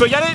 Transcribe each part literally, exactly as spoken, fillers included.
peux y aller.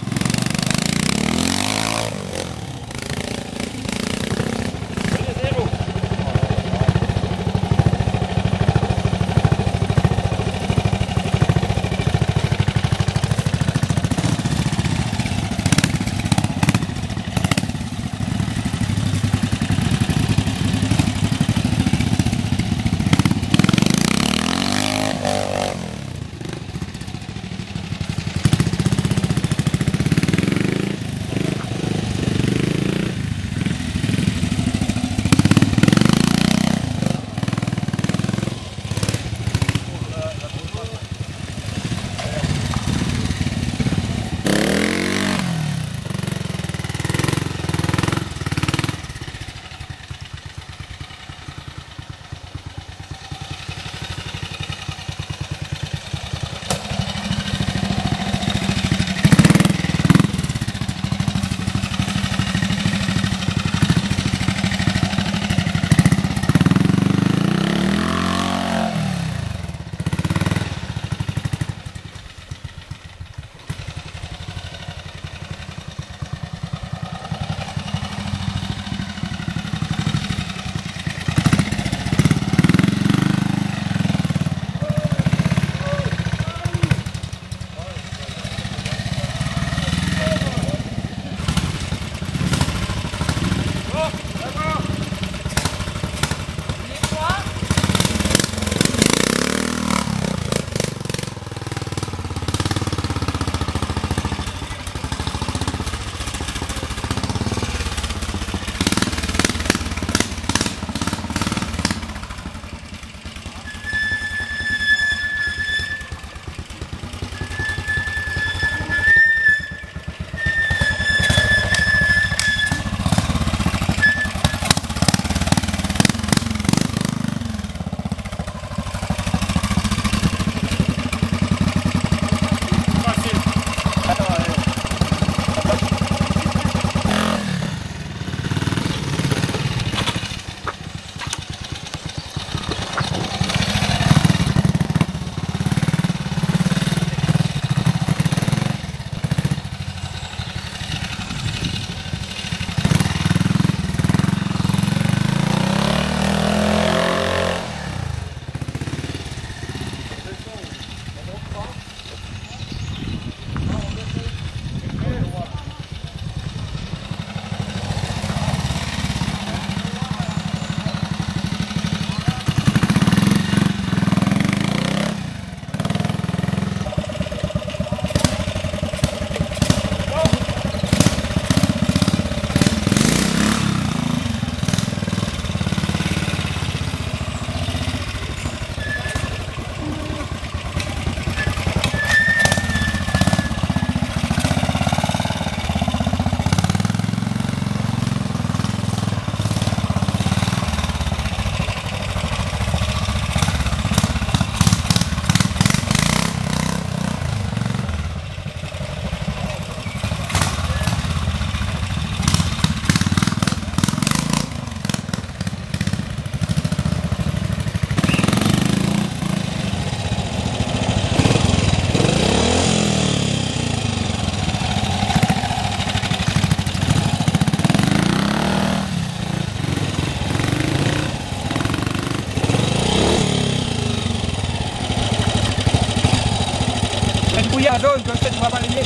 bouillir à jaune, comme ça tu vas balayer.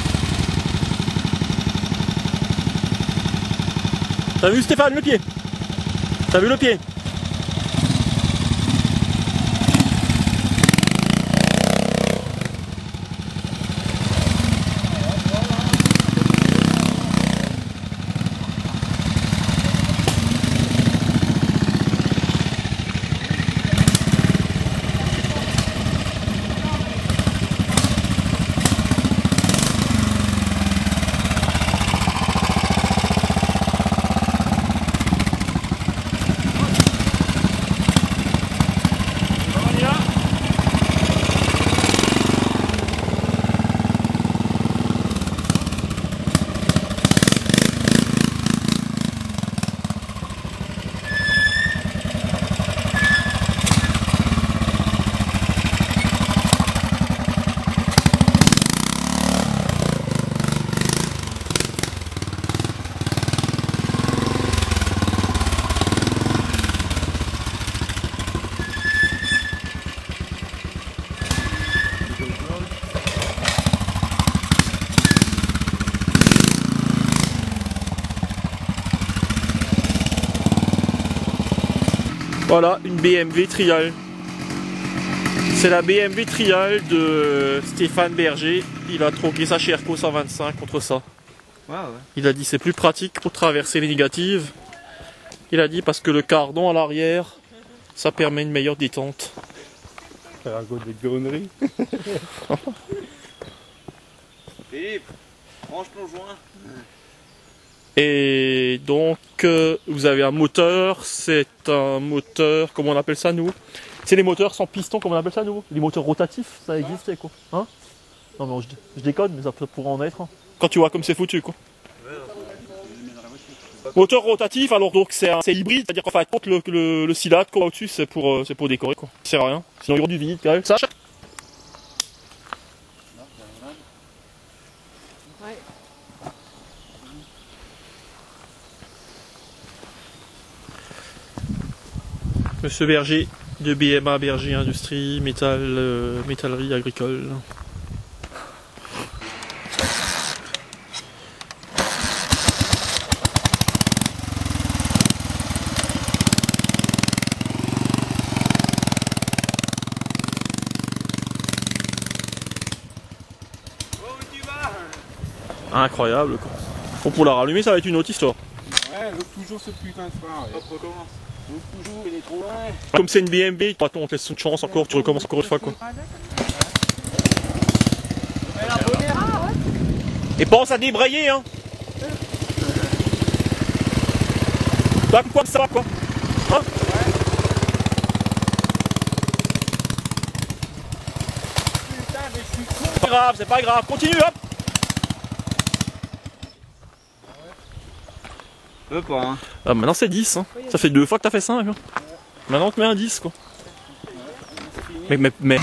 T'as vu Stéphane, le pied? T'as vu le pied? Voilà, une B M W Trial. C'est la B M W Trial de Stéphane Berger. Il a troqué sa chez Erco cent vingt-cinq contre ça. Ouais, ouais. Il a dit c'est plus pratique pour traverser les négatives. Il a dit parce que le cardon à l'arrière, ça permet une meilleure détente. Faire un go de conneries. Philippe, range ton joint. Et donc, euh, vous avez un moteur, c'est un moteur, comment on appelle ça nous? C'est les moteurs sans piston, comment on appelle ça nous? Les moteurs rotatifs, ça existait quoi? Hein? Non mais je, je déconne, mais ça pourrait en être. Hein. Quand tu vois comme c'est foutu quoi. Moteur rotatif, alors donc c'est hybride, c'est-à-dire qu'en fait, contre le, le, le cylindre quoi au-dessus, c'est pour, euh, pour décorer quoi. Ça sert à rien, sinon il y aura du vide quand même. Ça Ouais. Monsieur Berger de B M A Berger Industrie, métal, euh, métallerie agricole. Incroyable quoi. Bon, pour la rallumer ça va être une autre histoire. Ouais, donc toujours ce putain de phare. Hop, recommence. Donc toujours, il est trop loin. Comme c'est une B M W, attends, on te laisse une chance encore, tu recommences encore une fois quoi. Et pense à débrayer hein. Bah quoi ça va quoi. Hein? Putain, mais je suis con. C'est pas grave, c'est pas grave, continue hop. Je veux pas, hein. Ah, maintenant c'est dix hein. Ça fait deux fois que t'as fait cinq hein. Maintenant tu mets un dix quoi. Mais mais mais.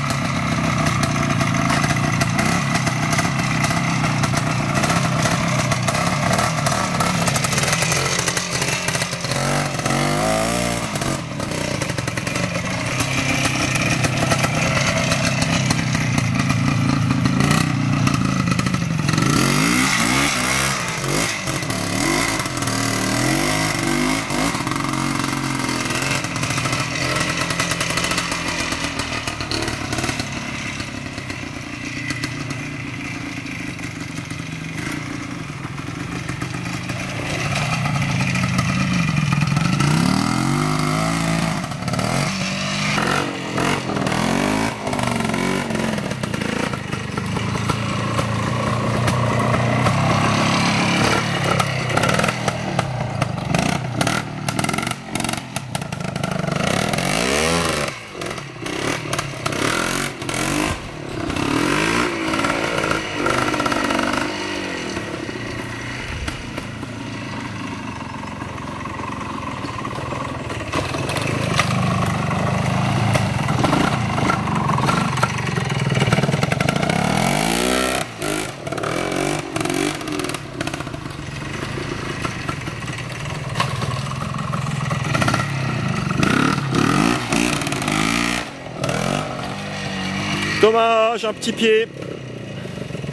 Dommage, un petit pied.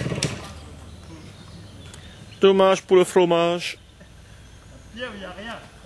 Dommage pour le fromage. Pierre, il n'y a rien.